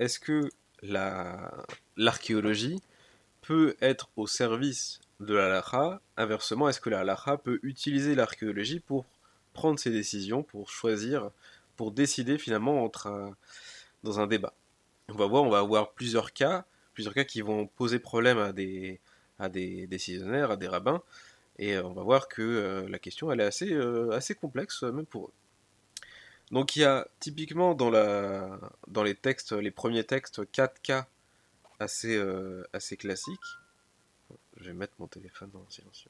est-ce que l'archéologie peut être au service de la halakha? Inversement, est-ce que la halakha peut utiliser l'archéologie pour prendre ses décisions, pour choisir, pour décider finalement dans un débat? On va avoir plusieurs cas qui vont poser problème à des décisionnaires, à des rabbins, et on va voir que la question elle est assez complexe, même pour eux. Donc il y a typiquement dans les textes, les premiers textes, 4 cas assez classiques. Je vais mettre mon téléphone en silencieux.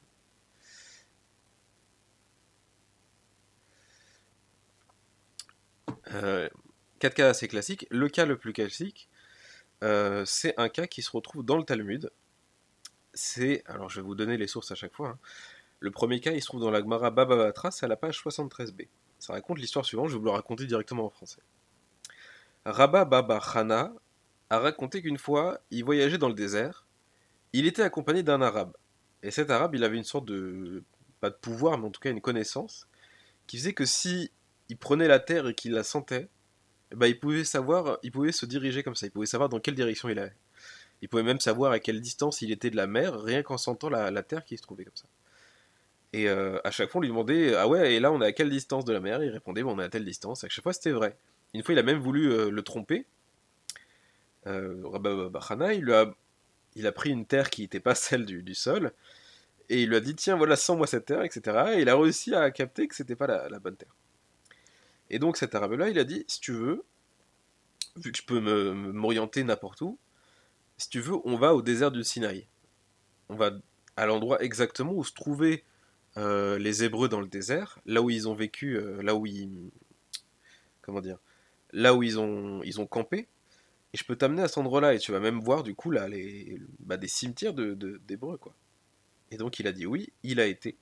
4 cas assez classiques. Le cas le plus classique, c'est un cas qui se retrouve dans le Talmud. Alors je vais vous donner les sources à chaque fois, hein. Le premier cas, il se trouve dans la Gemara Baba Batra, c'est à la page 73b. Ça raconte l'histoire suivante, je vais vous le raconter directement en français. Rabba Baba Chana a raconté qu'une fois, il voyageait dans le désert, il était accompagné d'un arabe. Et cet arabe, il avait une sorte de, pas de pouvoir, mais en tout cas une connaissance, qui faisait que si il prenait la terre et qu'il la sentait, bah, il pouvait se diriger comme ça, il pouvait savoir dans quelle direction il allait. Il pouvait même savoir à quelle distance il était de la mer, rien qu'en sentant la terre qui se trouvait comme ça. Et à chaque fois, on lui demandait ah ouais, et là, on est à quelle distance de la mer? Il répondait bon, on est à telle distance. À chaque fois, c'était vrai. Une fois, il a même voulu le tromper. Rabba Bachana, il a pris une terre qui n'était pas celle du sol, et il lui a dit tiens, voilà, sens-moi cette terre, etc. Et il a réussi à capter que c'était pas la bonne terre. Et donc, cet arabe-là, il a dit si tu veux, vu que je peux m'orienter n'importe où, si tu veux, on va au désert du Sinaï. On va à l'endroit exactement où se trouvaient les Hébreux dans le désert, là où ils ont vécu, comment dire, là où ils ont campé. Et je peux t'amener à cet endroit-là et tu vas même voir du coup là des cimetières d'Hébreux quoi. Et donc il a dit oui, il a été.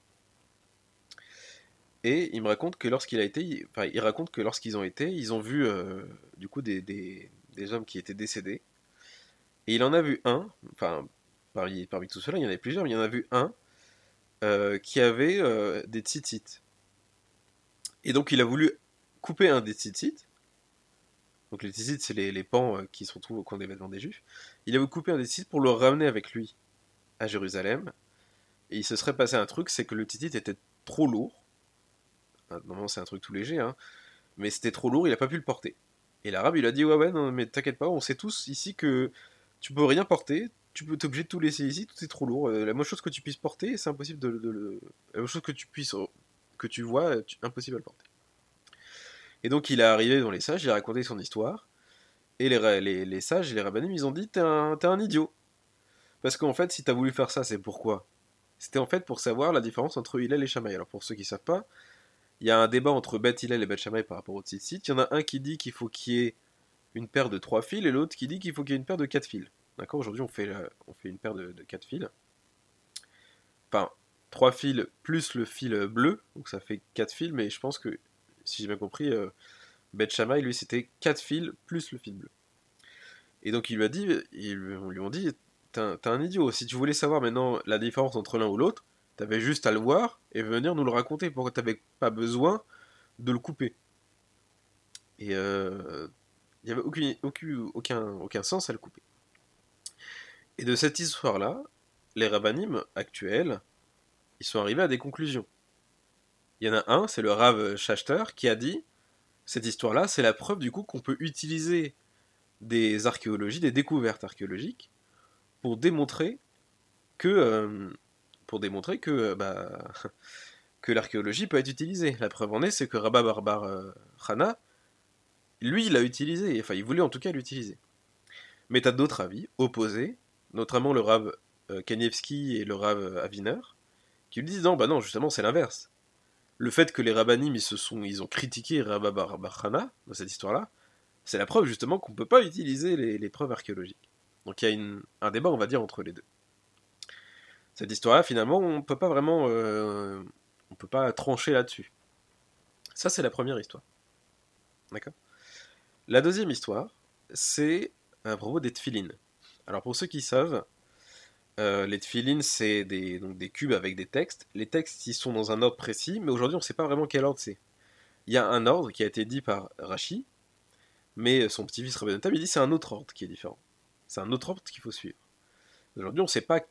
Et il me raconte que lorsqu'il a été, il raconte que lorsqu'ils ont été, ils ont vu du coup des hommes qui étaient décédés. Et il en a vu un, parmi tout cela, il y en avait plusieurs, mais il y en a vu un qui avait des tzitzit. Et donc il a voulu couper un des tzitzit. Donc les tzitzit, c'est les pans qui se retrouvent au coin des vêtements des juifs. Il a voulu couper un des tzitzit pour le ramener avec lui à Jérusalem. Et il se serait passé un truc, c'est que le tzitzit était trop lourd. Normalement c'est un truc tout léger, hein. Mais c'était trop lourd, il a pas pu le porter. Et l'arabe il a dit ouais ouais non mais t'inquiète pas, on sait tous ici que tu peux rien porter, tu peux t'obliger de tout laisser ici, tout est trop lourd. La moindre chose que tu puisses porter, c'est impossible la moindre chose que tu puisses que tu vois, impossible à le porter. Et donc il est arrivé devant les sages, il a raconté son histoire, et les sages et les rabbinim, ils ont dit t'es un idiot. Parce qu'en fait, si t'as voulu faire ça, c'est pourquoi? C'était en fait pour savoir la différence entre Hillel et Shammai. Alors pour ceux qui savent pas, il y a un débat entre Beth Hillel et Beth Shammai par rapport au tzitzit. Il y en a un qui dit qu'il faut qu'il y ait une paire de 3 fils, et l'autre qui dit qu'il faut qu'il y ait une paire de 4 fils. D'accord. Aujourd'hui, on fait une paire de 4 fils. Enfin, 3 fils plus le fil bleu, donc ça fait 4 fils, mais je pense que, si j'ai bien compris, Beth Shammai, lui, c'était 4 fils plus le fil bleu. Et donc il lui a dit, ils lui ont dit, t'es un idiot, si tu voulais savoir maintenant la différence entre l'un ou l'autre, t'avais juste à le voir et venir nous le raconter, pourquoi t'avais pas besoin de le couper. Et il n'y avait aucun sens à le couper. Et de cette histoire-là, les rabbinim actuels, ils sont arrivés à des conclusions. Il y en a un, c'est le Rav Schachter, qui a dit, cette histoire-là, c'est la preuve du coup qu'on peut utiliser des archéologies, des découvertes archéologiques, pour démontrer que que l'archéologie peut être utilisée. La preuve en est, c'est que Rabba Barbar Khana, lui, il l'a utilisé, enfin, il voulait en tout cas l'utiliser. Mais t'as d'autres avis opposés, notamment le Rav Kanievski et le Rav Aviner, qui lui disent non, bah non, justement, c'est l'inverse. Le fait que les rabbinim ils ont critiqué Rabba Barbar Khana dans cette histoire-là, c'est la preuve justement qu'on ne peut pas utiliser les preuves archéologiques. Donc il y a un débat, on va dire, entre les deux. Cette histoire-là, finalement, on peut pas trancher là-dessus. Ça, c'est la première histoire. D'accord. La deuxième histoire, c'est à propos des tefilines. Alors, pour ceux qui savent, les tefilines, c'est donc des cubes avec des textes. Les textes, ils sont dans un ordre précis, mais aujourd'hui, on ne sait pas vraiment quel ordre c'est. Il y a un ordre qui a été dit par Rashi, mais son petit-fils Rabbeinu Tam, il dit c'est un autre ordre qui est différent. C'est un autre ordre qu'il faut suivre. Aujourd'hui, on ne sait pas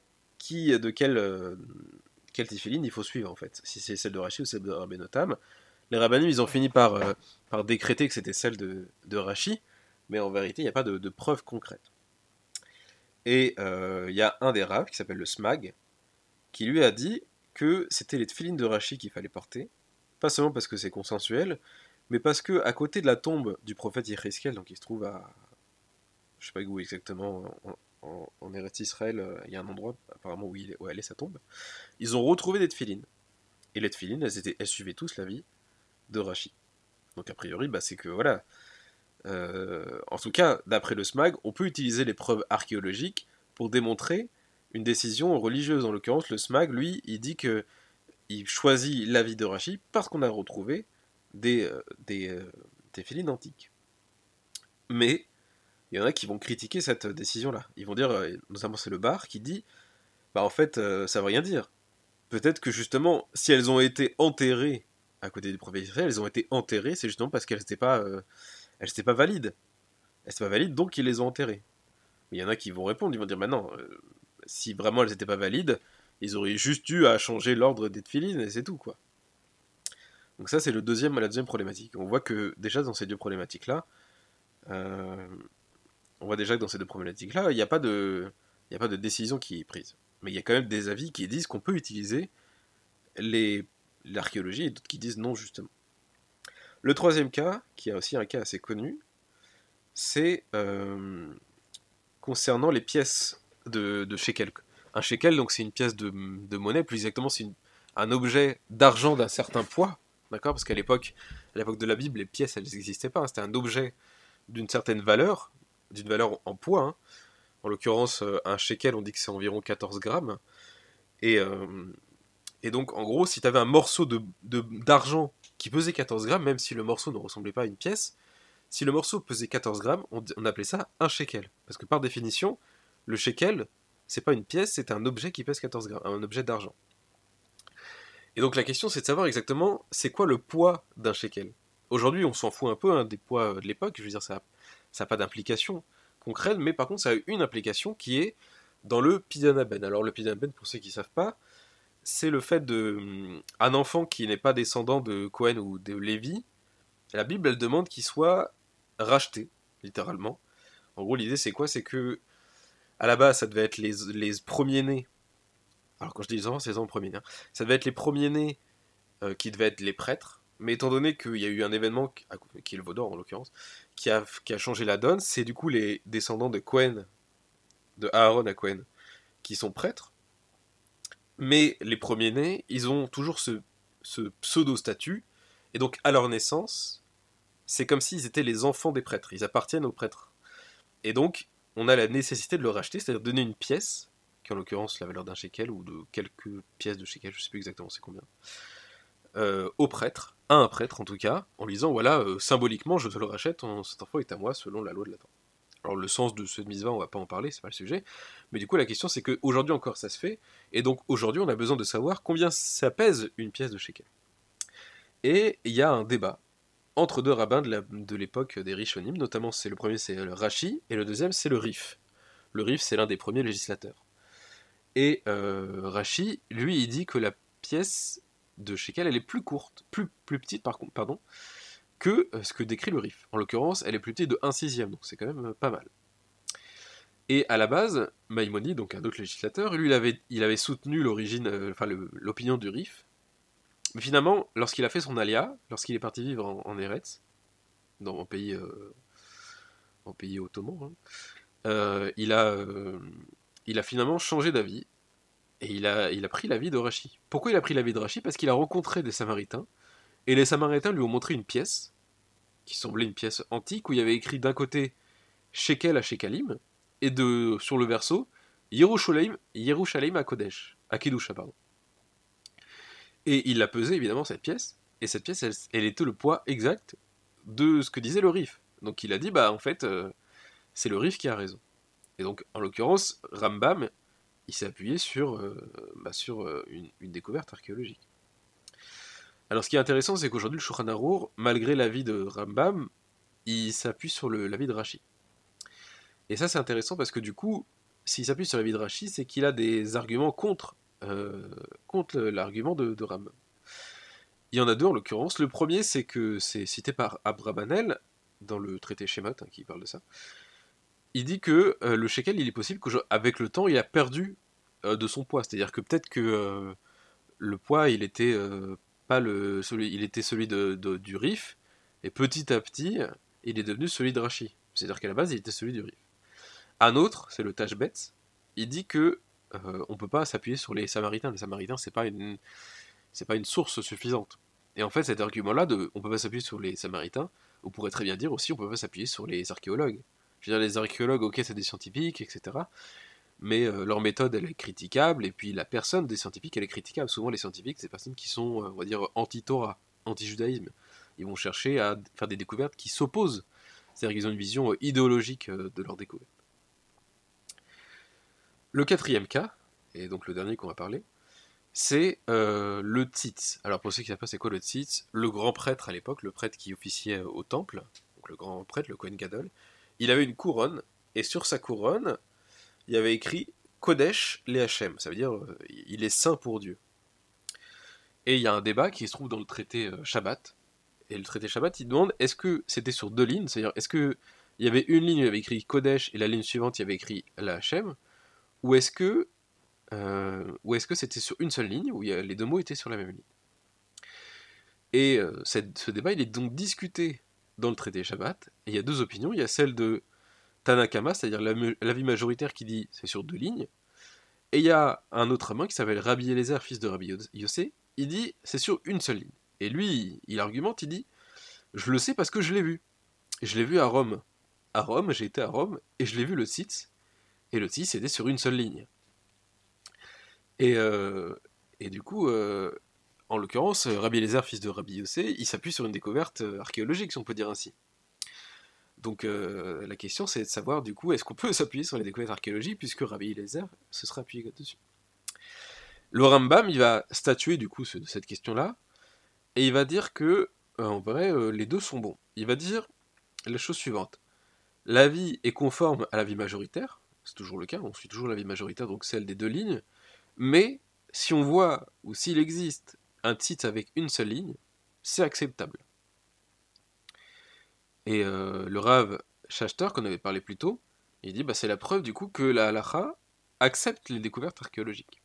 quel tefillin il faut suivre en fait. Si c'est celle de Rashi ou celle de Rabbeinu Tam. Les rabbinim, ils ont fini par décréter que c'était celle de Rashi, mais en vérité, il n'y a pas de preuves concrètes. Et il y a un des rabbins qui s'appelle le Smag, qui lui a dit que c'était les tefillin de Rashi qu'il fallait porter, pas seulement parce que c'est consensuel, mais parce que à côté de la tombe du prophète Yecheskel, donc il se trouve à, je sais pas où exactement, en Eretz Israël, il y a un endroit apparemment où elle est sa tombe, ils ont retrouvé des tefillin. Et les tefillin, elles suivaient tous la vie de Rashi. Donc a priori, c'est que voilà. En tout cas, d'après le SMAG, on peut utiliser les preuves archéologiques pour démontrer une décision religieuse. En l'occurrence, le SMAG, lui, il dit que il choisit l'avis de Rashi parce qu'on a retrouvé des tefillin antiques. Mais il y en a qui vont critiquer cette décision-là. Ils vont dire, notamment c'est le bar qui dit, en fait, ça veut rien dire. Peut-être que justement, si elles ont été enterrées à côté du prophète Israël, elles ont été enterrées, c'est justement parce qu'elles n'étaient pas valides. Elles n'étaient pas valides, donc ils les ont enterrées. Mais il y en a qui vont répondre, ils vont dire, non, si vraiment elles n'étaient pas valides, ils auraient juste eu à changer l'ordre des tefillin et c'est tout, quoi. Donc ça, c'est la deuxième problématique. On voit que déjà dans ces deux problématiques-là, il n'y a pas de décision qui est prise. Mais il y a quand même des avis qui disent qu'on peut utiliser l'archéologie et d'autres qui disent non, justement. Le troisième cas, qui est aussi un cas assez connu, c'est concernant les pièces de shekel. Un shekel, donc c'est une pièce de monnaie, plus exactement c'est un objet d'argent d'un certain poids, d'accord? Parce qu'à l'époque de la Bible, les pièces, elles n'existaient pas, hein. C'était un objet d'une certaine valeur, d'une valeur en poids, hein. En l'occurrence, un shekel, on dit que c'est environ 14 grammes. Et donc, en gros, si tu avais un morceau d'argent qui pesait 14 grammes, même si le morceau ne ressemblait pas à une pièce, si le morceau pesait 14 grammes, on appelait ça un shekel. Parce que par définition, le shekel, c'est pas une pièce, c'est un objet qui pèse 14 grammes, un objet d'argent. Et donc la question, c'est de savoir exactement c'est quoi le poids d'un shekel. Aujourd'hui, on s'en fout un peu, hein, des poids de l'époque, je veux dire, ça n'a pas d'implication concrète, mais par contre, ça a une implication qui est dans le Pidyon Ben. Alors le Pidyon Ben, pour ceux qui ne savent pas, c'est le fait un enfant qui n'est pas descendant de Cohen ou de Lévi, la Bible, elle demande qu'il soit racheté, littéralement. En gros, l'idée, c'est quoi? C'est que, à la base, ça devait être les premiers-nés. Alors, quand je dis les enfants, c'est les enfants premiers-nés, hein. Ça devait être les premiers-nés qui devaient être les prêtres. Mais étant donné qu'il y a eu un événement, qui est le Vaudor en l'occurrence, qui a changé la donne, c'est du coup les descendants de Cohen, de Aaron à Cohen, qui sont prêtres. Mais les premiers-nés, ils ont toujours ce pseudo-statut. Et donc, à leur naissance, c'est comme s'ils étaient les enfants des prêtres. Ils appartiennent aux prêtres. Et donc, on a la nécessité de le racheter, c'est-à-dire donner une pièce, qui en l'occurrence la valeur d'un shekel, ou de quelques pièces de shekel, je ne sais plus exactement c'est combien, au prêtre, à un prêtre en tout cas, en lui disant, voilà, symboliquement, je te le rachète, cet enfant est à moi selon la loi de la Torah. Alors le sens de ce mitzvah, on va pas en parler, c'est pas le sujet, mais du coup la question c'est qu'aujourd'hui encore ça se fait, et donc aujourd'hui on a besoin de savoir combien ça pèse une pièce de shekel. Et il y a un débat entre deux rabbins de l'époque des Rishonim, notamment le premier c'est le Rashi, et le deuxième c'est le Rif. Le Rif c'est l'un des premiers législateurs. Et Rashi, lui, il dit que la pièce de shekel, elle est plus courte, plus petite pardon, que ce que décrit le Rif. En l'occurrence, elle est plus petite de 1/6, donc c'est quand même pas mal. Et à la base, Maïmonide, donc un autre législateur, lui, il avait soutenu l'opinion du Rif. Mais finalement, lorsqu'il a fait son alia, lorsqu'il est parti vivre en Eretz, en pays ottoman, hein, il a finalement changé d'avis, et il a pris l'avis de Rashi. Pourquoi il a pris l'avis de Rashi? Parce qu'il a rencontré des Samaritains, et les Samaritains lui ont montré une pièce, qui semblait une pièce antique, où il y avait écrit d'un côté Shekel à Shekalim, et sur le verso, Yerushalayim à Kodesh, à Kedusha, pardon. Et il l'a pesé, évidemment, cette pièce, et cette pièce, elle était le poids exact de ce que disait le Rif. Donc il a dit, en fait, c'est le Rif qui a raison. Et donc, en l'occurrence, Rambam, il s'est appuyé sur une découverte archéologique. Alors ce qui est intéressant, c'est qu'aujourd'hui, le Shulchan Arour, malgré l'avis de Rambam, il s'appuie sur l'avis de Rachi. Et ça, c'est intéressant parce que du coup, s'il s'appuie sur l'avis de Rachi, c'est qu'il a des arguments contre l'argument de Rambam. Il y en a deux en l'occurrence. Le premier, c'est que c'est cité par Abrabanel dans le traité Shemot, hein, qui parle de ça. Il dit que le shekel, il est possible qu'avec le temps, il a perdu de son poids. C'est-à-dire que peut-être que le poids, il était pas il était celui du Rif, et petit à petit, il est devenu celui de Rachi. C'est-à-dire qu'à la base, il était celui du Rif. Un autre, c'est le Tashbetz, il dit que on peut pas s'appuyer sur les Samaritains. Les Samaritains, c'est pas une source suffisante. Et en fait, cet argument-là, on peut pas s'appuyer sur les Samaritains, on pourrait très bien dire aussi, on peut pas s'appuyer sur les archéologues. Je veux dire, les archéologues, ok, c'est des scientifiques, etc. Mais leur méthode, elle est critiquable, et puis la personne des scientifiques, elle est critiquable. Souvent, les scientifiques, c'est des personnes qui sont, on va dire, anti-Torah, anti-judaïsme. Ils vont chercher à faire des découvertes qui s'opposent. C'est-à-dire qu'ils ont une vision idéologique de leur découverte. Le quatrième cas, et donc le dernier qu'on va parler, c'est le tzitz. Alors pour ceux qui ne savent pas c'est quoi le tzitz, le grand prêtre à l'époque, le prêtre qui officiait au temple, donc le grand prêtre, le Kohen Gadol, il avait une couronne, et sur sa couronne, il y avait écrit Kodesh le Hachem, ça veut dire il est saint pour Dieu. Et il y a un débat qui se trouve dans le traité Shabbat, et le traité Shabbat il demande est-ce que c'était sur deux lignes, c'est-à-dire est-ce que il y avait une ligne où il y avait écrit Kodesh et la ligne suivante il y avait écrit la Hachem, ou est-ce que c'était sur une seule ligne, où les deux mots étaient sur la même ligne. Et ce débat, il est donc discuté dans le traité Shabbat, et il y a deux opinions, il y a celle de Tanakama, c'est-à-dire l'avis majoritaire qui dit c'est sur deux lignes, et il y a un autre rabbin qui s'appelle Rabbi Eliezer, fils de Rabbi Yossé, il dit c'est sur une seule ligne. Et lui, il argumente, il dit je le sais parce que je l'ai vu. Je l'ai vu à Rome. À Rome, j'ai été à Rome, et je l'ai vu le tzitz, et le tzitz était sur une seule ligne. Et, du coup, en l'occurrence, Rabbi Eliezer, fils de Rabbi Yossé, il s'appuie sur une découverte archéologique, si on peut dire ainsi. Donc la question, c'est de savoir, du coup, est-ce qu'on peut s'appuyer sur les découvertes archéologiques, puisque Rabbi Eliezer se sera appuyé là-dessus. Le Rambam, il va statuer, du coup, de cette question-là, et il va dire que, en vrai, les deux sont bons. Il va dire la chose suivante. L'avis est conforme à l'avis majoritaire, c'est toujours le cas, on suit toujours l'avis majoritaire, donc celle des deux lignes, mais si on voit, ou s'il existe un titre avec une seule ligne, c'est acceptable. Et le Rav Schachter, qu'on avait parlé plus tôt, il dit c'est la preuve du coup que la halacha accepte les découvertes archéologiques.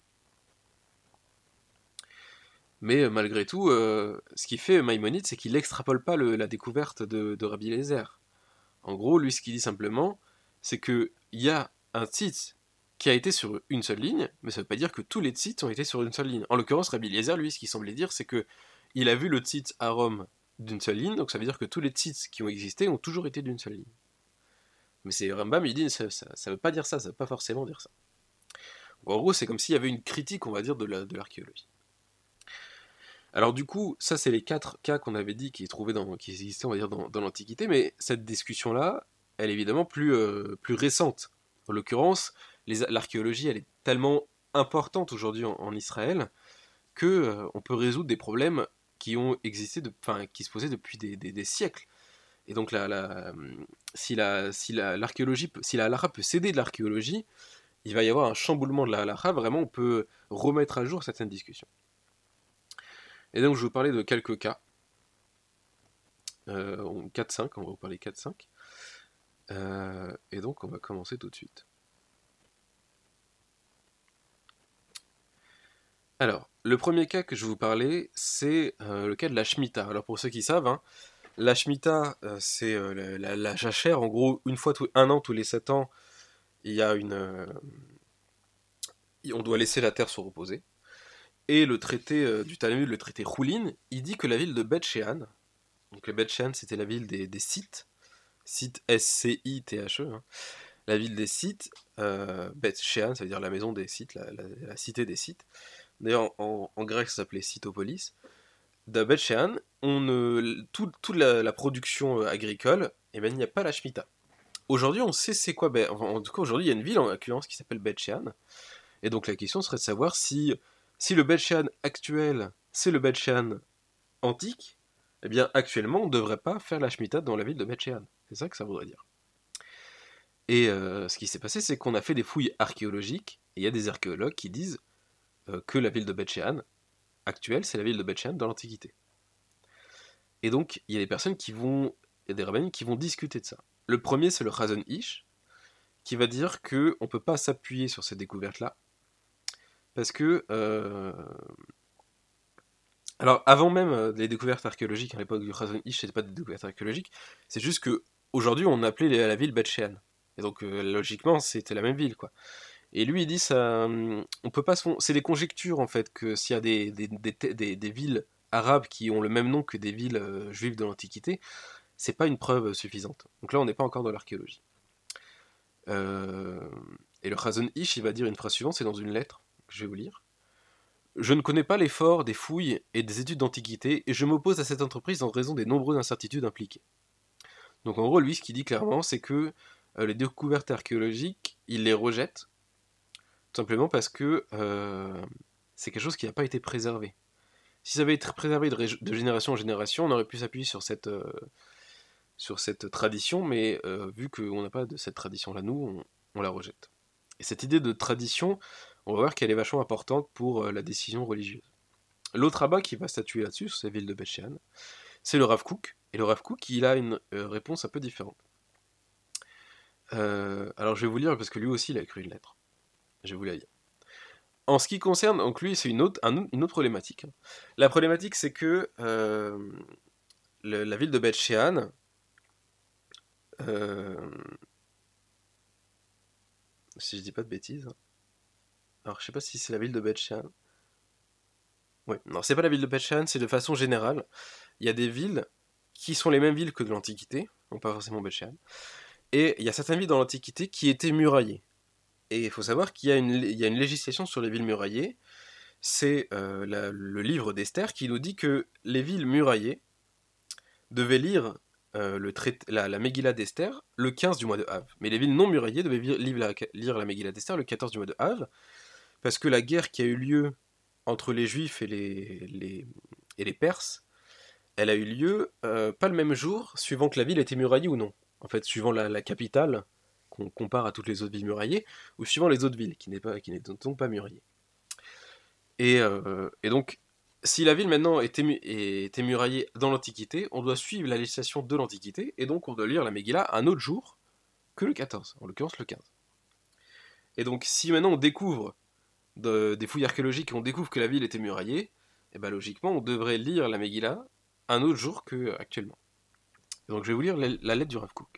Mais malgré tout, ce qu'il fait Maïmonide, c'est qu'il n'extrapole pas la découverte de Rabbi Eliezer. En gros, lui, ce qu'il dit simplement, c'est qu'il y a un titre qui a été sur une seule ligne, mais ça ne veut pas dire que tous les titres ont été sur une seule ligne. En l'occurrence, Rabbi Eliezer, lui, ce qu'il semblait dire, c'est que il a vu le titre à Rome d'une seule ligne, donc ça veut dire que tous les titres qui ont existé ont toujours été d'une seule ligne. Mais c'est Rambam, il dit, ça veut pas dire ça, ça veut pas forcément dire ça. En gros, c'est comme s'il y avait une critique, on va dire, de l'archéologie. Alors du coup, ça c'est les 4 cas qu'on avait dit qui existaient, on va dire, dans l'Antiquité, mais cette discussion-là, elle est évidemment plus récente. En l'occurrence, l'archéologie, elle est tellement importante aujourd'hui en Israël que on peut résoudre des problèmes qui ont existé, qui se posaient depuis des siècles. Et donc si l'archéologie, si la halakha peut s'aider de l'archéologie, il va y avoir un chamboulement de la halakha. Vraiment, on peut remettre à jour certaines discussions. Et donc, je vais vous parler de quelques cas. 4-5, on va vous parler 4-5. Et donc, on va commencer tout de suite. Alors, le premier cas que je vais vous parler, c'est le cas de la Shemitah. Alors, pour ceux qui savent, hein, la Shemitah, c'est la jachère. En gros, un an, tous les 7 ans, il y a on doit laisser la terre se reposer. Et le traité du Talmud, le traité Choulin, il dit que la ville de Beth Shean, donc le Beth Shean c'était la ville des Scythes, Scythes S-C-I-T-H-E, hein, la ville des Scythes, Beth Shean, ça veut dire la maison des Scythes, la cité des Scythes. D'ailleurs en grec ça s'appelait Scythopolis. De Beth Shean, toute la production agricole, eh ben, il n'y a pas la Shemitah. Aujourd'hui on sait c'est quoi, en tout cas aujourd'hui il y a une ville en l'occurrence qui s'appelle Beth Shean, et donc la question serait de savoir si le Beth Shean actuel, c'est le Beth Shean antique, eh bien actuellement on ne devrait pas faire la Shemitah dans la ville de Beth Shean. C'est ça que ça voudrait dire. Et ce qui s'est passé, c'est qu'on a fait des fouilles archéologiques, et il y a des archéologues qui disent que la ville de Beth-Shean actuelle, c'est la ville de Beth-Shean dans l'Antiquité. Et donc, il y a des personnes il y a des rabbins qui vont discuter de ça. Le premier, c'est le Chazon Ish, qui va dire que on peut pas s'appuyer sur ces découvertes-là, parce que alors avant même les découvertes archéologiques, à l'époque du Chazon Ish, c'était pas des découvertes archéologiques, c'est juste que aujourd'hui on appelait la ville Beth-Shean. Et donc logiquement c'était la même ville quoi. Et lui il dit ça, on peut pas c'est des conjectures en fait que s'il y a des villes arabes qui ont le même nom que des villes juives de l'Antiquité, c'est pas une preuve suffisante. Donc là on n'est pas encore dans l'archéologie. Euh, et le Chazon Ish il va dire une phrase suivante, c'est dans une lettre que je vais vous lire. Je ne connais pas l'effort des fouilles et des études d'antiquité, et je m'oppose à cette entreprise en raison des nombreuses incertitudes impliquées. Donc en gros, lui, ce qu'il dit clairement, c'est que les découvertes archéologiques, il les rejette, tout simplement parce que c'est quelque chose qui n'a pas été préservé. Si ça avait été préservé de génération en génération, on aurait pu s'appuyer sur cette tradition, mais vu qu'on n'a pas de cette tradition-là, nous, on la rejette. Et cette idée de tradition, on va voir qu'elle est vachement importante pour la décision religieuse. L'autre rabbin qui va statuer là-dessus, sur cette ville de Beth-Shean, c'est le Rav Kook. Et le Rav Kook, il a une réponse un peu différente. Alors je vais vous lire, parce que lui aussi, il a écrit une lettre. Je vais vous la lire. En ce qui concerne, donc lui, c'est une autre problématique. La problématique, c'est que la ville de Beth-Shean, si je dis pas de bêtises, alors je sais pas si c'est la ville de Beth-Shean. Oui, non, c'est pas la ville de Beth-Shean, c'est de façon générale. Il y a des villes qui sont les mêmes villes que de l'Antiquité, donc pas forcément Beth-Shean. Et il y a certaines villes dans l'Antiquité qui étaient muraillées. Et il faut savoir qu'il y a une législation sur les villes muraillées. C'est le livre d'Esther qui nous dit que les villes muraillées devaient lire la Megillah d'Esther le 15 du mois de Av. Mais les villes non muraillées devaient lire la Megillah d'Esther le 14 du mois de Av, parce que la guerre qui a eu lieu entre les Juifs et les Perses, elle a eu lieu pas le même jour, suivant que la ville était muraillée ou non. En fait, suivant la capitale, qu'on compare à toutes les autres villes muraillées, ou suivant les autres villes, qui n'étaient pas muraillées. Et donc, si la ville maintenant était muraillée dans l'Antiquité, on doit suivre la législation de l'Antiquité, et donc on doit lire la Megillah un autre jour que le 14, en l'occurrence le 15. Et donc, si maintenant on découvre des fouilles archéologiques et on découvre que la ville était muraillée, et ben logiquement on devrait lire la Megillah un autre jour qu'actuellement. Donc je vais vous lire la lettre du Rav Kook.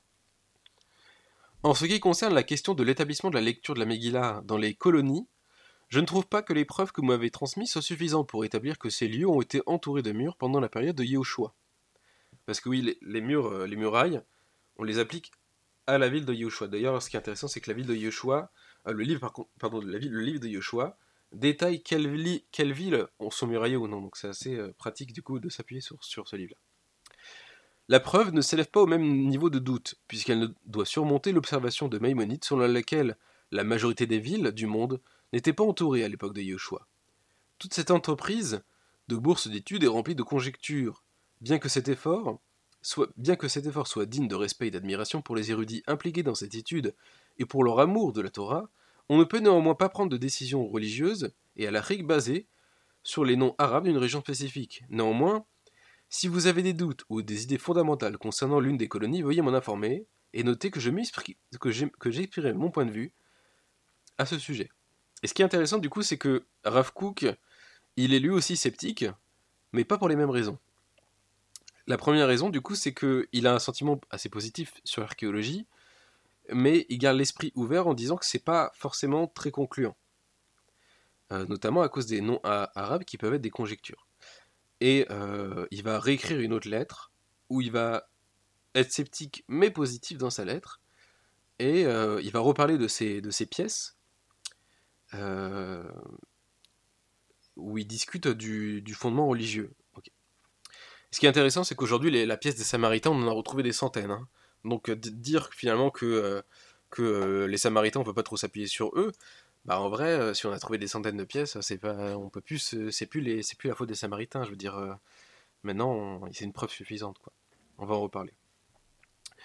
En ce qui concerne la question de l'établissement de la lecture de la Megillah dans les colonies, je ne trouve pas que les preuves que vous m'avez transmises soient suffisantes pour établir que ces lieux ont été entourés de murs pendant la période de Yehoshua. Parce que oui, les murailles, on les applique à la ville de Yehoshua. D'ailleurs, ce qui est intéressant, c'est que la ville de Yehoshua, le livre de Yehoshua, détaille quelles villes sont muraillées ou non. Donc c'est assez pratique du coup de s'appuyer sur ce livre-là. La preuve ne s'élève pas au même niveau de doute, puisqu'elle doit surmonter l'observation de Maïmonide selon laquelle la majorité des villes du monde n'étaient pas entourées à l'époque de Yehoshua. Toute cette entreprise de bourse d'études est remplie de conjectures, bien que cet effort soit digne de respect et d'admiration pour les érudits impliqués dans cette étude et pour leur amour de la Torah, on ne peut néanmoins pas prendre de décision religieuse et à la règle basée sur les noms arabes d'une région spécifique. Néanmoins, si vous avez des doutes ou des idées fondamentales concernant l'une des colonies, veuillez m'en informer et notez que j'exprimerai mon point de vue à ce sujet. Et ce qui est intéressant du coup, c'est que Rav Kook, il est lui aussi sceptique, mais pas pour les mêmes raisons. La première raison du coup, c'est qu'il a un sentiment assez positif sur l'archéologie, mais il garde l'esprit ouvert en disant que c'est pas forcément très concluant. Notamment à cause des noms arabes qui peuvent être des conjectures. Et il va réécrire une autre lettre où il va être sceptique mais positif dans sa lettre, et il va reparler de ces pièces où il discute du fondement religieux. Okay. Ce qui est intéressant, c'est qu'aujourd'hui, la pièce des Samaritains, on en a retrouvé des centaines. Hein. Donc dire finalement que les Samaritains, on peut pas trop s'appuyer sur eux, bah en vrai, si on a trouvé des centaines de pièces, on peut plus, c'est plus la faute des Samaritains. Je veux dire, maintenant, c'est une preuve suffisante, quoi. On va en reparler.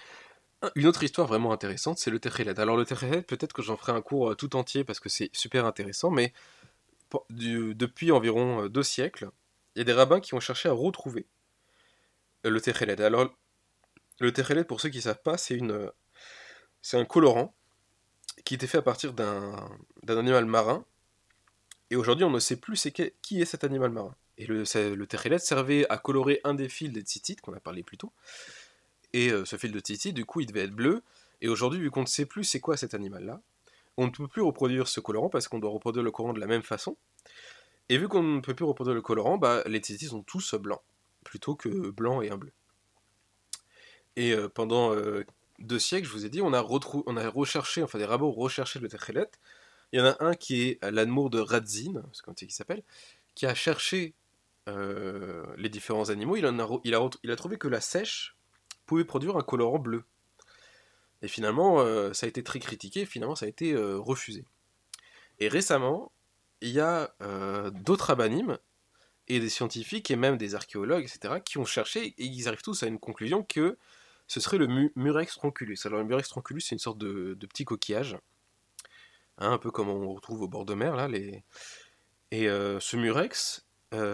Une autre histoire vraiment intéressante, c'est le Techelet. Alors le Techelet, peut-être que j'en ferai un cours tout entier parce que c'est super intéressant, mais depuis environ 2 siècles, il y a des rabbins qui ont cherché à retrouver le Techelet. Alors le Techelet, pour ceux qui ne savent pas, c'est un colorant qui était fait à partir d'un animal marin, et aujourd'hui on ne sait plus qui est cet animal marin. Et le Techelet servait à colorer un des fils des tzitzites qu'on a parlé plus tôt, et ce fil de tzitzit, du coup, il devait être bleu, et aujourd'hui, vu qu'on ne sait plus c'est quoi cet animal-là, on ne peut plus reproduire ce colorant parce qu'on doit reproduire le colorant de la même façon, et vu qu'on ne peut plus reproduire le colorant, bah, les tzitzits sont tous blancs, plutôt que blanc et un bleu. Et pendant 2 siècles, je vous ai dit, on a recherché, enfin des rabbins ont recherché le Techelet. Il y en a un qui est l'Admour de Radzin, c'est comme ça qu'il s'appelle, qui a cherché les différents animaux. Il a trouvé que la seiche pouvait produire un colorant bleu. Et finalement, ça a été très critiqué, finalement ça a été refusé. Et récemment, il y a d'autres rabbinim, et des scientifiques, et même des archéologues, etc., qui ont cherché, et ils arrivent tous à une conclusion que ce serait le Murex tronculus. Alors le Murex tronculus, c'est une sorte de petit coquillage, hein, un peu comme on retrouve au bord de mer, là. Et ce Murex,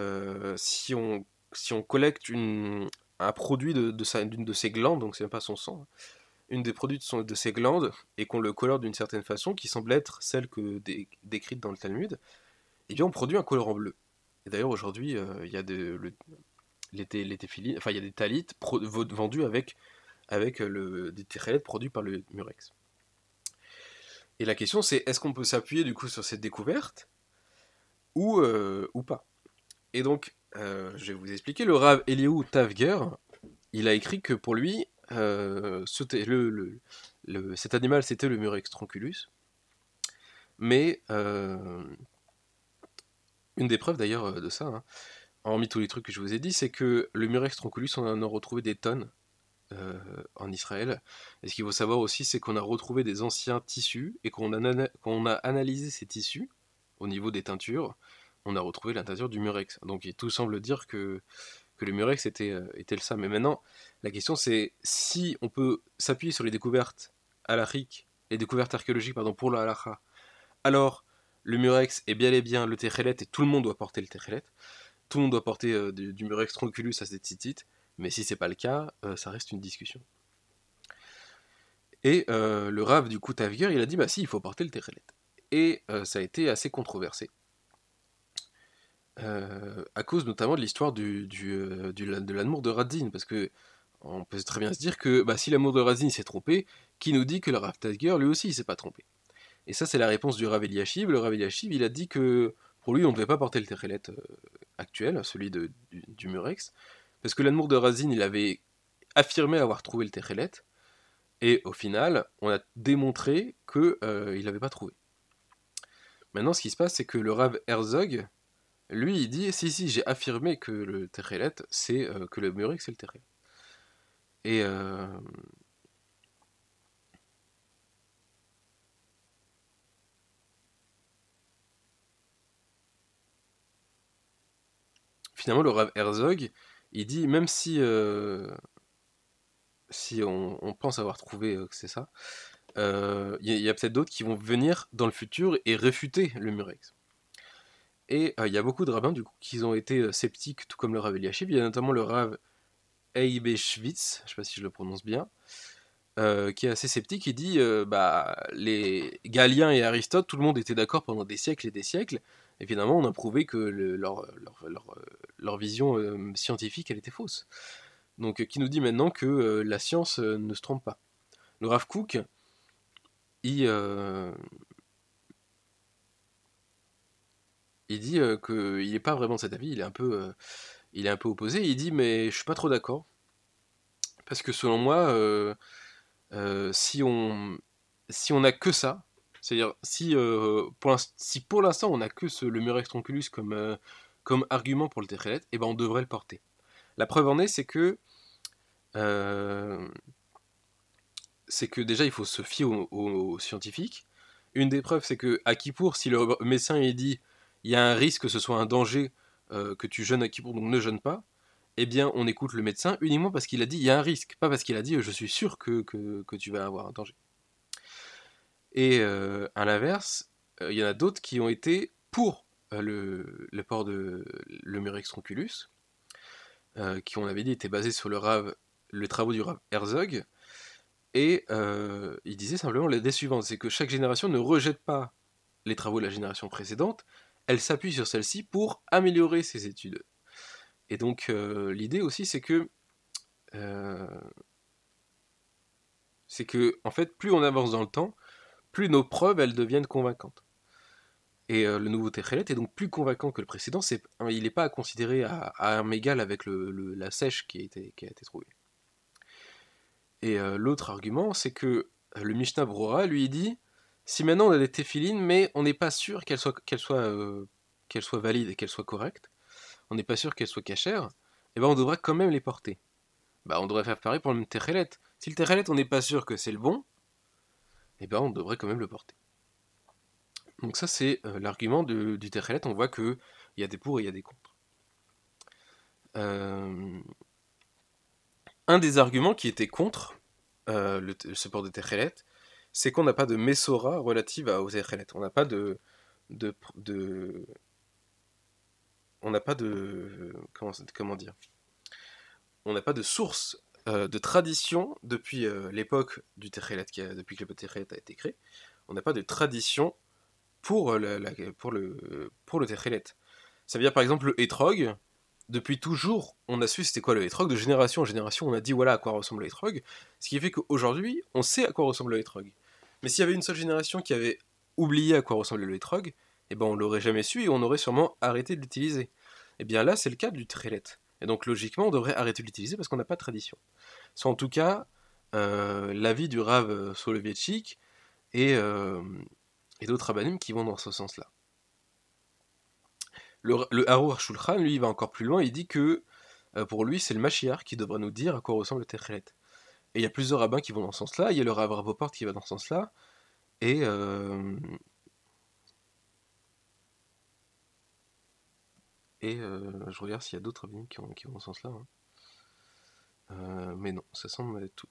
si on collecte un produit d'une de ses glandes, donc c'est même pas son sang, hein, une des produits de ses glandes, et qu'on le colore d'une certaine façon, qui semble être celle décrite dans le Talmud, eh bien on produit un colorant bleu. Et d'ailleurs aujourd'hui, il y a les téphilines, enfin il y a des talites vendus avec des térélettes produits par le Murex. Et la question c'est, est-ce qu'on peut s'appuyer du coup sur cette découverte ou pas? Et donc, je vais vous expliquer, le Rav Eliyahu Tavger, il a écrit que pour lui, cet animal c'était le Murex tronculus, mais une des preuves d'ailleurs de ça, hein, hormis tous les trucs que je vous ai dit, c'est que le Murex tronculus, on en a retrouvé des tonnes en Israël. Et ce qu'il faut savoir aussi, c'est qu'on a retrouvé des anciens tissus, et qu'on a analysé ces tissus au niveau des teintures, on a retrouvé la teinture du Murex. Donc tout semble dire que le Murex était le ça. Mais maintenant, la question c'est si on peut s'appuyer sur les découvertes halachiques, les découvertes archéologiques pardon, pour la halacha, alors le Murex est bien et bien le Techelet, et tout le monde doit porter le Techelet. Tout le monde doit porter du Murex tronculus à cette tzitzit, mais si c'est pas le cas, ça reste une discussion. Et le Rav du coup Tavger, il a dit bah si, il faut porter le Techelet. Et ça a été assez controversé. À cause notamment de l'histoire de l'amour de Radzin, parce que on peut très bien se dire que bah, si l'amour de Radzin s'est trompé, qui nous dit que le Rav Tavger lui aussi il s'est pas trompé? Et ça c'est la réponse du Rav Eliashiv. Le Rav Eliashiv il a dit que pour lui on ne devait pas porter le Techelet actuel, celui du Murex, parce que l'amour de Radzin il avait affirmé avoir trouvé le Techelet, et au final on a démontré qu'il n'avait pas trouvé. Maintenant ce qui se passe c'est que le Rav Herzog, lui, il dit si, j'ai affirmé que le Techelet, c'est que le Murex, c'est le Techelet. Et finalement, le Rav Herzog, il dit même si on pense avoir trouvé que c'est ça, y a peut-être d'autres qui vont venir dans le futur et réfuter le Murex. Et il y a beaucoup de rabbins du coup qui ont été sceptiques, tout comme le Rav Eliashiv. Il y a notamment le Rav Eibeshvitz, je sais pas si je le prononce bien, qui est assez sceptique. Il dit bah, les Galien et Aristote, tout le monde était d'accord pendant des siècles et des siècles, et finalement on a prouvé que leur vision scientifique elle était fausse. Donc qui nous dit maintenant que la science ne se trompe pas. Le Rav Kook, il, euh, il dit qu'il n'est pas vraiment de cet avis, il est un peu opposé. Il dit mais je suis pas trop d'accord, parce que selon moi, si on n'a que ça, c'est-à-dire si pour l'instant on n'a que le Murex tronculus comme argument pour le Techelet, eh ben on devrait le porter. La preuve en est, euh, c'est que déjà il faut se fier aux scientifiques. Une des preuves, c'est que à Kippour, si le médecin il dit il y a un risque que ce soit un danger que tu jeûnes à Kippour, donc ne jeûne pas, eh bien on écoute le médecin uniquement parce qu'il a dit il y a un risque, pas parce qu'il a dit je suis sûr que tu vas avoir un danger. Et à l'inverse, il y en a d'autres qui ont été pour le port de le murex ronculus, qui on avait dit était basé sur les travaux du Rav Herzog, et il disait simplement l'idée suivante, c'est que chaque génération ne rejette pas les travaux de la génération précédente, elle s'appuie sur celle-ci pour améliorer ses études. Et donc l'idée aussi euh, c'est que en fait plus on avance dans le temps, plus nos preuves elles deviennent convaincantes. Et le nouveau Techelet est donc plus convaincant que le précédent, il n'est pas à considérer à armes égales avec la sèche qui a été trouvée. Et l'autre argument, c'est que le Mishnah Brora lui dit si maintenant on a des téphilines, mais on n'est pas sûr qu'elles soient valides et qu'elles soient correctes, on n'est pas sûr qu'elles soient cachères, et ben on devrait quand même les porter. Bah on devrait faire pareil pour le Techelet. Si le Techelet on n'est pas sûr que c'est le bon, et ben on devrait quand même le porter. Donc ça c'est l'argument du Techelet, on voit qu'il y a des pour et il y a des contre. Un des arguments qui était contre ce port de Techelet, c'est qu'on n'a pas de Messora relative aux Techelet. On n'a pas on n'a pas de comment dire, on n'a pas de source de tradition depuis l'époque du Techelet, depuis que le Techelet a été créé. On n'a pas de tradition pour le Techelet. Ça veut dire par exemple le Etrog. Depuis toujours, on a su c'était quoi le Etrog. De génération en génération, on a dit voilà à quoi ressemble le Etrog. Ce qui fait qu'aujourd'hui, on sait à quoi ressemble le Etrog. Mais s'il y avait une seule génération qui avait oublié à quoi ressemblait le Etrog, eh ben on l'aurait jamais su et on aurait sûrement arrêté de l'utiliser. Et bien là, c'est le cas du Trelet. Et donc logiquement, on devrait arrêter de l'utiliser parce qu'on n'a pas de tradition. C'est en tout cas l'avis du Rav Soloveitchik et, d'autres rabbinim qui vont dans ce sens-là. Le Harur Shulchan, lui, il va encore plus loin, il dit que pour lui, c'est le Mashiach qui devrait nous dire à quoi ressemble le Techelet. Et il y a plusieurs rabbins qui vont dans ce sens-là, il y a le Rav Rapoport qui va dans ce sens-là, et je regarde s'il y a d'autres rabbins qui vont dans ce sens-là. Mais non, ça semble être tout.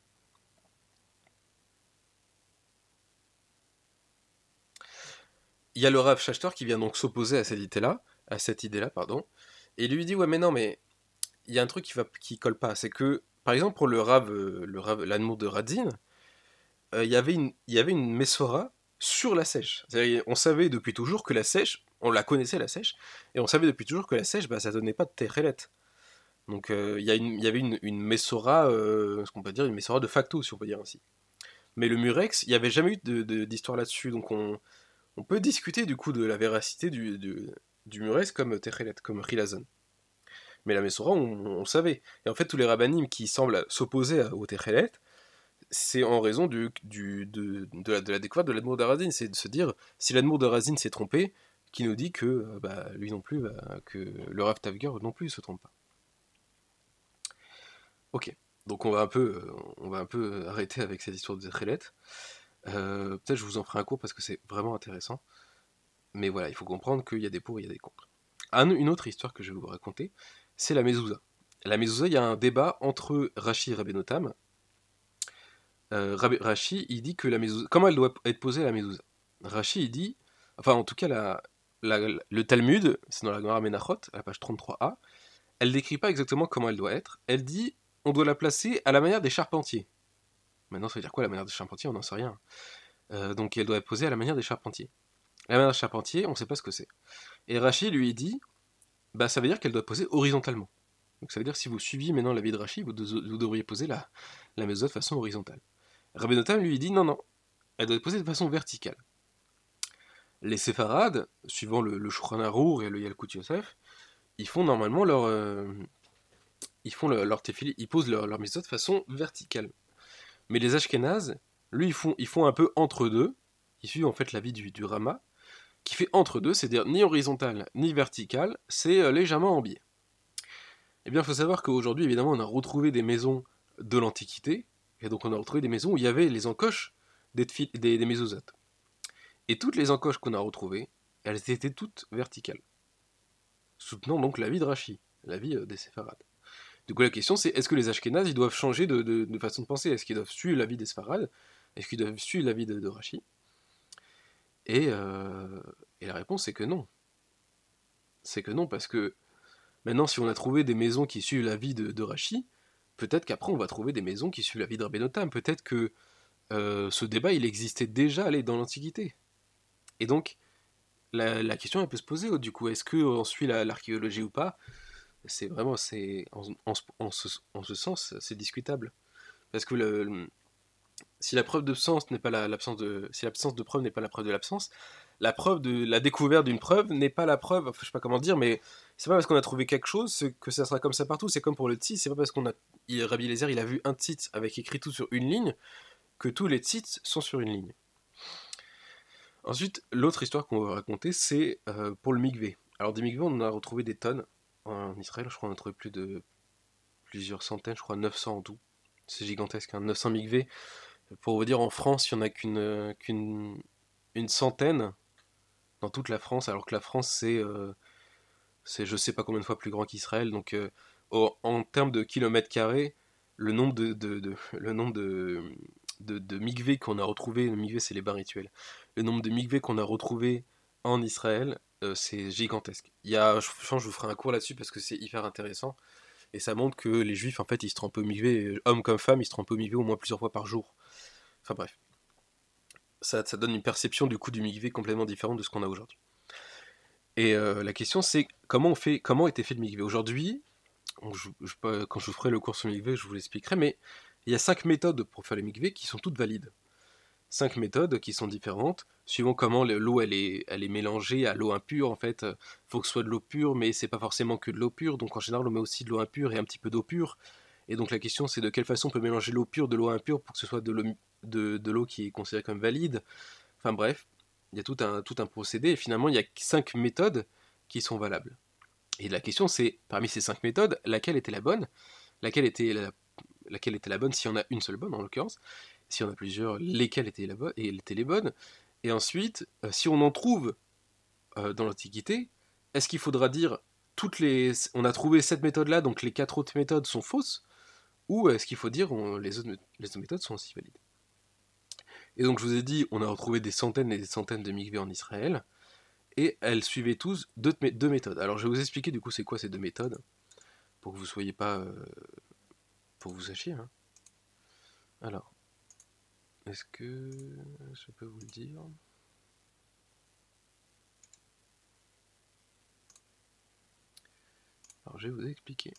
Il y a le Rav Shachter qui vient donc s'opposer à cette idée-là, pardon, et lui dit ouais mais non mais il y a un truc qui colle pas, c'est que par exemple pour l'Admour de Radzin, il y avait une Messora sur la sèche. C'est-à-dire, on savait depuis toujours que la sèche, on la connaissait la sèche, et on savait depuis toujours que la sèche, bah, ça donnait pas de Techelet. Donc il y avait une Messora, ce qu'on peut dire une Messora de facto, si on peut dire ainsi. Mais le Murex, il n'y avait jamais eu d'histoire là-dessus, donc on peut discuter du coup de la véracité du Murex comme Techelet, comme Rilazon. Mais la Messora, on savait. Et en fait, tous les rabbinim qui semblent s'opposer au Techelet, c'est en raison de la découverte de l'Admour d'Arazine. C'est de se dire, si l'Admour d'Arazine s'est trompé, qui nous dit que lui non plus, que le Rav Tavger non plus se trompe pas. Ok, donc on va un peu arrêter avec cette histoire de Zechelet. Peut-être je vous en ferai un cours parce que c'est vraiment intéressant. Mais voilà, il faut comprendre qu'il y a des pour et il y a des contre. Une autre histoire que je vais vous raconter, c'est la Mezouza. La Mezouza, il y a un débat entre Rashi et Rabbeinu Tam. Rashi, il dit que la mezouza, comment elle doit être posée la mezouza. Rashi, il dit, enfin en tout cas le Talmud, c'est dans la Gemara Menachot, à la page 33a, elle décrit pas exactement comment elle doit être. Elle dit, on doit la placer à la manière des charpentiers. Maintenant, ça veut dire quoi la manière des charpentiers? On n'en sait rien. Donc elle doit être posée à la manière des charpentiers. La manière des charpentiers, on ne sait pas ce que c'est. Et Rashi lui dit, bah ça veut dire qu'elle doit être posée horizontalement. Donc ça veut dire que si vous suiviez maintenant la vie de Rashi, vous devriez poser la mezouza de façon horizontale. Rabbeinu Tam lui dit non, elle doit être posée de façon verticale. Les séfarades, suivant le Shulchan Arour et le Yalkut Yosef, ils font normalement ils posent leur mezuzot de façon verticale. Mais les Ashkénazes, lui, ils font un peu entre deux. Ils suivent en fait l'avis du Rama, qui fait entre deux, c'est-à-dire ni horizontal ni vertical, c'est légèrement en biais. Eh bien, il faut savoir qu'aujourd'hui, évidemment, on a retrouvé des maisons de l'Antiquité, et donc on a retrouvé des maisons où il y avait les encoches des mezuzot. Et toutes les encoches qu'on a retrouvées, elles étaient toutes verticales. Soutenant donc l'avis de Rashi, l'avis des séfarades. Du coup, la question c'est, est-ce que les Ashkénazes, ils doivent changer de façon de penser? Est-ce qu'ils doivent suivre l'avis des Sfarades? Est-ce qu'ils doivent suivre l'avis de Rachi? et, euh, et la réponse c'est que non. C'est que non, parce que maintenant, si on a trouvé des maisons qui suivent l'avis de Rachi, peut-être qu'après on va trouver des maisons qui suivent l'avis de Rabbeinu Tam. Peut-être que ce débat, il existait déjà dans l'Antiquité. Et donc, la question, elle peut se poser, du coup, est-ce qu'on suit l'archéologie ou pas? C'est vraiment, en ce sens, c'est discutable. Parce que si la preuve d'absence n'est pas si l'absence de preuve n'est pas la preuve de l'absence, la preuve de la découverte d'une preuve n'est pas la preuve, enfin, je sais pas comment dire, mais c'est pas parce qu'on a trouvé quelque chose que ça sera comme ça partout. C'est comme pour le tzitz, c'est pas parce Rabbi Eliezer, il a vu un tzitz avec écrit tout sur une ligne, que tous les tzitz sont sur une ligne. Ensuite, l'autre histoire qu'on va raconter, c'est pour le mikvé. Alors des mikvés, on en a retrouvé des tonnes en Israël, je crois qu'on a trouvé plusieurs centaines, je crois 900 en tout. C'est gigantesque, hein, 900 mikvés. Pour vous dire, en France, il n'y en a qu'une centaine dans toute la France, alors que la France, c'est je sais pas combien de fois plus grand qu'Israël. Donc en termes de kilomètres carrés, le nombre de mikvés qu'on a retrouvé, le mikvé c'est les bains rituels, le nombre de mikvés qu'on a retrouvé en Israël, c'est gigantesque. Je pense que je vous ferai un cours là-dessus parce que c'est hyper intéressant. Et ça montre que les juifs, en fait, ils se trompent au mikvé, hommes comme femmes, ils se trompent au mikvé au moins plusieurs fois par jour. Enfin bref. Ça donne une perception du coup du mikvé complètement différente de ce qu'on a aujourd'hui. Et la question c'est comment était fait le mikvé aujourd'hui. Quand je vous ferai le cours sur le mikvé, je vous l'expliquerai, mais il y a 5 méthodes pour faire le mikvé qui sont toutes valides. 5 méthodes qui sont différentes, suivant comment l'eau elle est mélangée à l'eau impure. En fait, faut que ce soit de l'eau pure, mais c'est pas forcément que de l'eau pure, donc en général on met aussi de l'eau impure et un petit peu d'eau pure. Et donc la question c'est de quelle façon on peut mélanger l'eau pure de l'eau impure pour que ce soit de l'eau qui est considérée comme valide. Enfin bref, il y a tout un procédé, et finalement il y a 5 méthodes qui sont valables. Et la question c'est, parmi ces 5 méthodes, laquelle était la bonne? Laquelle était la bonne, s'il y en a une seule bonne en l'occurrence? S'il y en a plusieurs, lesquelles étaient les bonnes? Et ensuite, si on en trouve dans l'Antiquité, est-ce qu'il faudra dire on a trouvé cette méthode-là, donc les 4 autres méthodes sont fausses? Ou est-ce qu'il faut dire les autres méthodes sont aussi valides? Et donc je vous ai dit, on a retrouvé des centaines et des centaines de mikvés en Israël, et elles suivaient tous deux méthodes. Alors je vais vous expliquer du coup c'est quoi ces deux méthodes, pour que vous soyez pas... pour que vous sachiez. Hein. Alors, est-ce que je peux vous le dire? Alors je vais vous expliquer.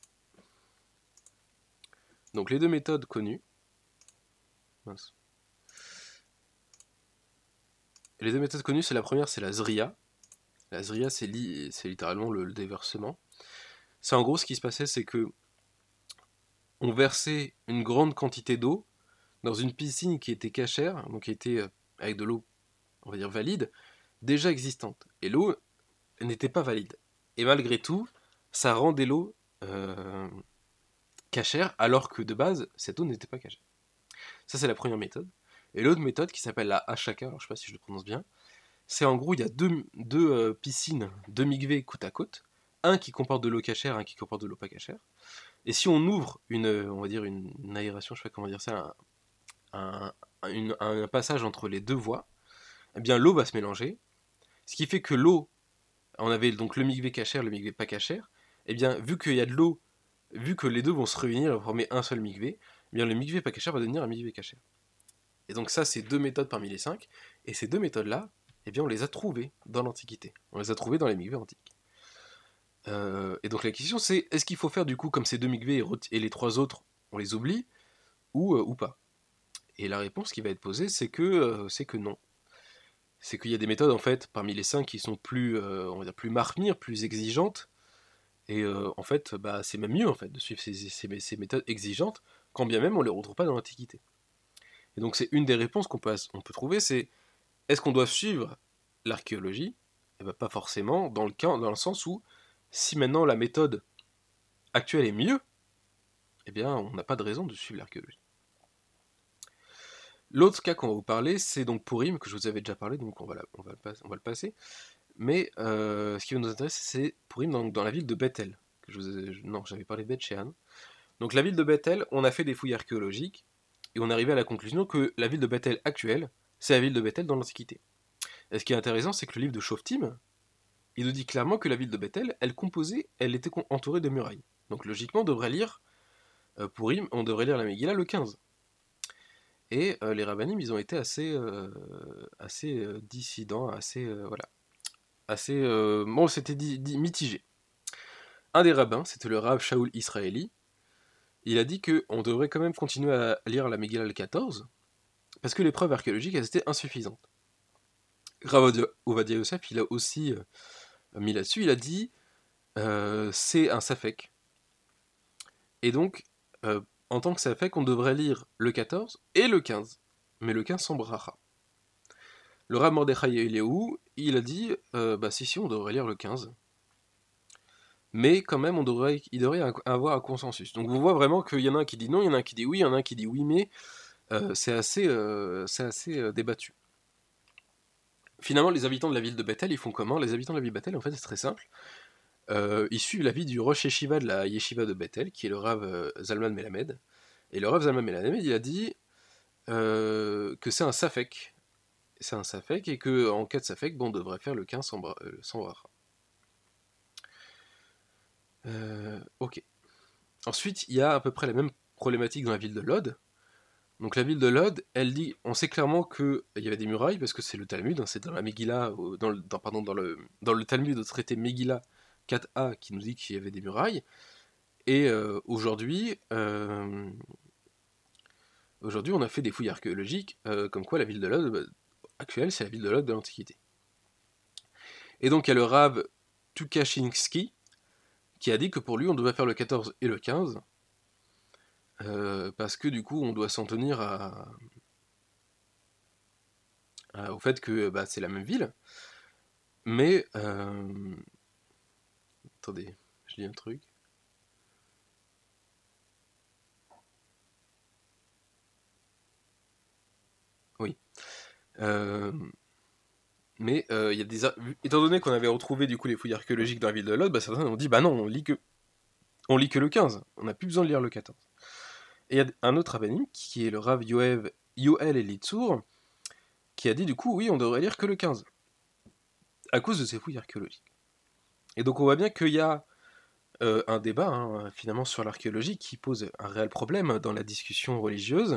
Donc les deux méthodes connues. Mince. Les deux méthodes connues, c'est la première, c'est la Zria. La Zria, c'est littéralement le déversement. C'est en gros ce qui se passait, c'est que on versait une grande quantité d'eau dans une piscine qui était cachère, donc qui était avec de l'eau, on va dire valide, déjà existante. Et l'eau n'était pas valide. Et malgré tout, ça rendait l'eau cachère, alors que de base, cette eau n'était pas cachère. Ça, c'est la première méthode. Et l'autre méthode, qui s'appelle la hachaka, alors je sais pas si je le prononce bien, c'est en gros, il y a deux piscines, deux mikvés côte à côte, un qui comporte de l'eau cachère, un qui comporte de l'eau pas cachère. Et si on ouvre on va dire une aération, je sais pas comment dire ça, un passage entre les deux voies, eh bien l'eau va se mélanger, ce qui fait que l'eau, on avait donc le mikvé cachère, le mikvé pas cachère, eh bien vu qu'il y a de l'eau, vu que les deux vont se réunir pour former un seul mikvé, eh bien le mikvé pas cachère va devenir un mikvé cachère. Et donc ça, c'est deux méthodes parmi les 5, et ces deux méthodes-là, eh bien on les a trouvées dans l'Antiquité, on les a trouvées dans les mikvés antiques. Et donc la question c'est, est-ce qu'il faut faire du coup comme ces deux mikvés et les 3 autres, on les oublie, ou pas? Et la réponse qui va être posée, c'est que non. C'est qu'il y a des méthodes en fait parmi les 5 qui sont plus, on va dire plus marmires, plus exigeantes, et en fait, bah, c'est même mieux en fait de suivre ces méthodes exigeantes, quand bien même on les retrouve pas dans l'Antiquité. Et donc c'est une des réponses on peut trouver, c'est est-ce qu'on doit suivre l'archéologie? Eh ben, pas forcément, dans le sens où si maintenant la méthode actuelle est mieux, eh bien on n'a pas de raison de suivre l'archéologie. L'autre cas qu'on va vous parler, c'est donc Purim, que je vous avais déjà parlé, donc on va le passer. Mais ce qui va nous intéresser, c'est Purim dans la ville de Bethel. Non, j'avais parlé de Beth Shean. Donc la ville de Bethel, on a fait des fouilles archéologiques, et on est arrivé à la conclusion que la ville de Bethel actuelle, c'est la ville de Bethel dans l'Antiquité. Et ce qui est intéressant, c'est que le livre de Shoftim, il nous dit clairement que la ville de Bethel, elle était entourée de murailles. Donc logiquement, on devrait lire, pour Im, on devrait lire la Megillah le 15. Et les rabbinim, ils ont été assez dissidents, voilà, bon, c'était mitigé. Un des rabbins, c'était le Rav Shaul Israeli, il a dit qu'on devrait quand même continuer à lire la Megillah le 14, parce que les preuves archéologiques, elles étaient insuffisantes. Rav Ovadia Yosef, il a aussi mis là-dessus, il a dit c'est un safek. Et donc, en tant que safek, on devrait lire le 14 et le 15, mais le 15 sans bracha. Le Rav Mordechai Eliyahu, il a dit si, on devrait lire le 15. Mais quand même, il devrait avoir un consensus. Donc vous voyez vraiment qu'il y en a un qui dit non, il y en a un qui dit oui, il y en a un qui dit oui, mais c'est assez débattu. Finalement, les habitants de la ville de Bethel, ils font comment? Les habitants de la ville de Bethel, en fait, c'est très simple. Ils suivent l'avis du Rosh Yeshiva de la Yeshiva de Bethel, qui est le Rav Zalman Melamed. Et le Rav Zalman Melamed, il a dit que c'est un safek. C'est un safek, et qu'en cas de safek, on devrait faire le 15 sans bracha. Ok. Ensuite, il y a à peu près la même problématique dans la ville de Lod. Donc la ville de Lod, elle dit, on sait clairement qu'il y avait des murailles, parce que c'est le Talmud, hein, c'est dans la Megillah, dans le Talmud au traité Megillah 4a qui nous dit qu'il y avait des murailles. Et aujourd'hui, on a fait des fouilles archéologiques, comme quoi la ville de Lod actuelle, c'est la ville de Lod de l'Antiquité. Et donc il y a le Rav Tukashinsky, qui a dit que pour lui, on devait faire le 14 et le 15, parce que du coup, on doit s'en tenir au fait que c'est la même ville, mais... attendez, je lis un truc. Oui. Mais il y a étant donné qu'on avait retrouvé du coup les fouilles archéologiques dans la ville de Lod, certains ont dit non, on lit que le 15, on n'a plus besoin de lire le 14. Et il y a un autre rabbinim, qui est le Rav Yoel Elitzour, qui a dit du coup, oui, on devrait lire que le 15, à cause de ces fouilles archéologiques. Et donc on voit bien qu'il y a un débat, finalement, sur l'archéologie, qui pose un réel problème dans la discussion religieuse,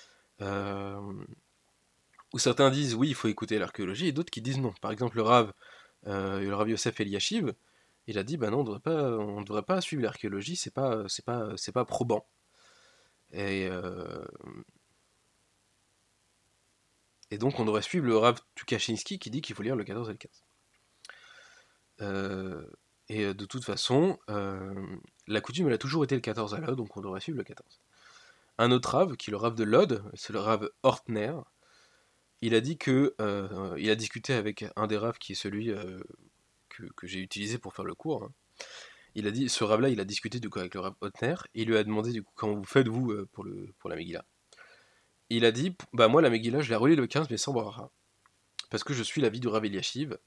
où certains disent, oui, il faut écouter l'archéologie, et d'autres qui disent non. Par exemple, le Rav Yosef Eliashiv, il a dit, non, on ne devrait pas suivre l'archéologie, c'est pas probant. Et donc on devrait suivre le Rav Tukashinsky qui dit qu'il faut lire le 14 et le 15. Et de toute façon, la coutume elle a toujours été le 14 à Lod, donc on devrait suivre le 14. Un autre Rav, qui est le Rav de Lod, c'est le Rav Hortner, il a dit que il a discuté avec un des Ravs qui est celui que j'ai utilisé pour faire le cours. Hein. Il a dit, ce Rav là, il a discuté du coup avec le Rav Hortner, et il lui a demandé du coup comment vous faites vous pour la Megillah. Il a dit, moi la Megillah je l'ai relis le 15 mais sans bracha, parce que je suis l'avis du Rav Eliashiv.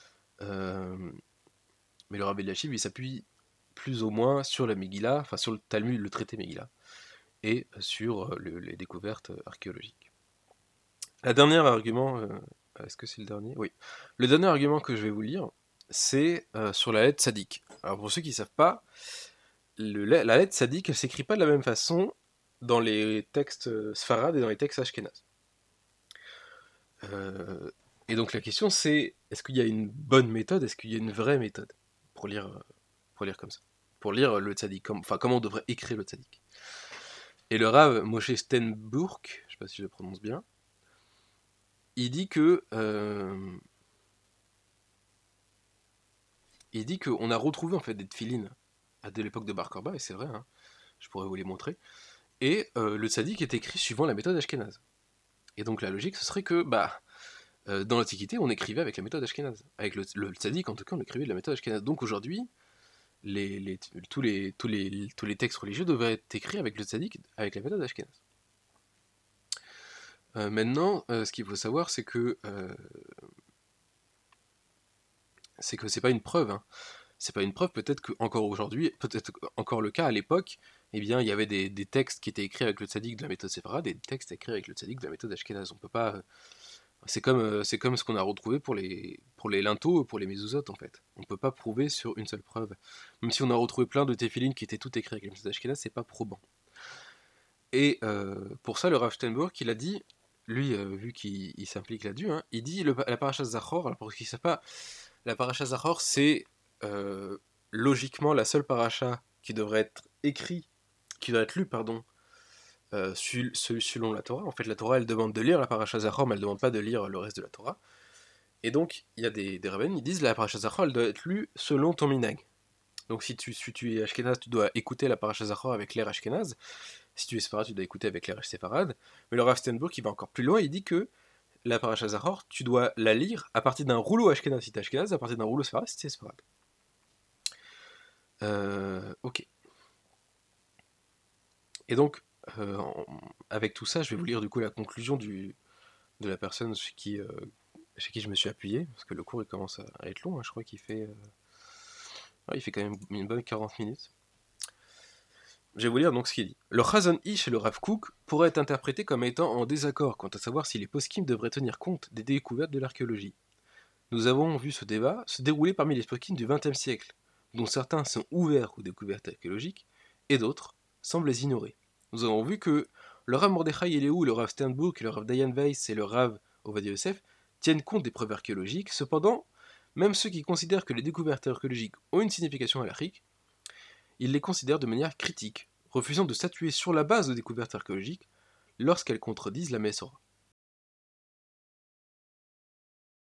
Mais le Rav Eliashiv il s'appuie plus ou moins sur la Megillah, enfin sur le Talmud, le traité Megillah, et sur les découvertes archéologiques. Le dernier argument, est-ce que c'est le dernier? Oui. Le dernier argument que je vais vous lire, c'est sur la lettre Tzadik. Alors pour ceux qui ne savent pas, la lettre Tzadik, elle ne s'écrit pas de la même façon dans les textes Sfarad et dans les textes Ashkenaz. Et donc la question c'est, est-ce qu'il y a une bonne méthode, est-ce qu'il y a une vraie méthode pour lire comme ça, pour lire le Tzadik, comment on devrait écrire le Tzadik. Et le Rav Moshe Steinburk, je sais pas si je le prononce bien, il dit que on a retrouvé en fait des tefilines de l'époque de Bar Korba, et c'est vrai, hein, je pourrais vous les montrer, et le Tzadik est écrit suivant la méthode ashkénaze. Et donc la logique ce serait que dans l'Antiquité on écrivait avec la méthode ashkénaze, avec le Tzadik en tout cas on écrivait de la méthode ashkénaze. Donc aujourd'hui tous les textes religieux devraient être écrits avec le Tzadik, avec la méthode ashkénaze. Maintenant, ce qu'il faut savoir, c'est que c'est pas une preuve. Hein. c'est pas une preuve, peut-être qu'encore aujourd'hui, peut-être encore le cas à l'époque, eh bien, il y avait des textes qui étaient écrits avec le tzaddik de la méthode séfarade et des textes écrits avec le tzaddik de la méthode ashkénaze. On peut pas... c'est comme ce qu'on a retrouvé pour les linteaux, pour les mezuzot, en fait. On peut pas prouver sur une seule preuve. Même si on a retrouvé plein de téphilines qui étaient tout écrits avec la méthode ashkénaze, c'est pas probant. Et pour ça, le Rav Steinberg, il a dit, lui, vu qu'il s'implique là-dessus, hein, il dit la paracha Zachor, alors pour ceux qui ne savent pas, la paracha Zachor, c'est logiquement la seule paracha qui devrait être écrite, qui doit être lue, pardon, selon la Torah. En fait, la Torah, elle demande de lire la paracha Zachor, mais elle ne demande pas de lire le reste de la Torah. Et donc, il y a des rabbins, ils disent la paracha Zachor, elle doit être lue selon ton minag. Donc, si tu es Ashkenaz, tu dois écouter la paracha Zachor avec l'air Ashkenaz. Si tu es séfarade, tu dois écouter avec l'air séfarade. Mais le Rav Steinberg, il va encore plus loin, il dit que la paracha Zachor, tu dois la lire à partir d'un rouleau Ashkenaz si tu es Ashkenaz, à partir d'un rouleau séfarade si tu es séfarade. Ok. Et donc, avec tout ça, je vais vous lire du coup la conclusion de la personne chez qui je me suis appuyé, parce que le cours il commence à être long, hein, je crois qu'il fait... il fait quand même une bonne 40 minutes. Je vais vous lire donc ce qu'il dit. Le Chazon Ish et le Rav Kook pourraient être interprétés comme étant en désaccord quant à savoir si les poskim devraient tenir compte des découvertes de l'archéologie. Nous avons vu ce débat se dérouler parmi les poskim du XXe siècle, dont certains sont ouverts aux découvertes archéologiques, et d'autres semblent les ignorer. Nous avons vu que le Rav Mordechai Eliyahu, le Rav Sternburg, le Rav Dayan Weiss et le Rav Ovadia Yosef tiennent compte des preuves archéologiques. Cependant, même ceux qui considèrent que les découvertes archéologiques ont une signification halachique, ils les considèrent de manière critique, refusant de statuer sur la base de découvertes archéologiques lorsqu'elles contredisent la Messora.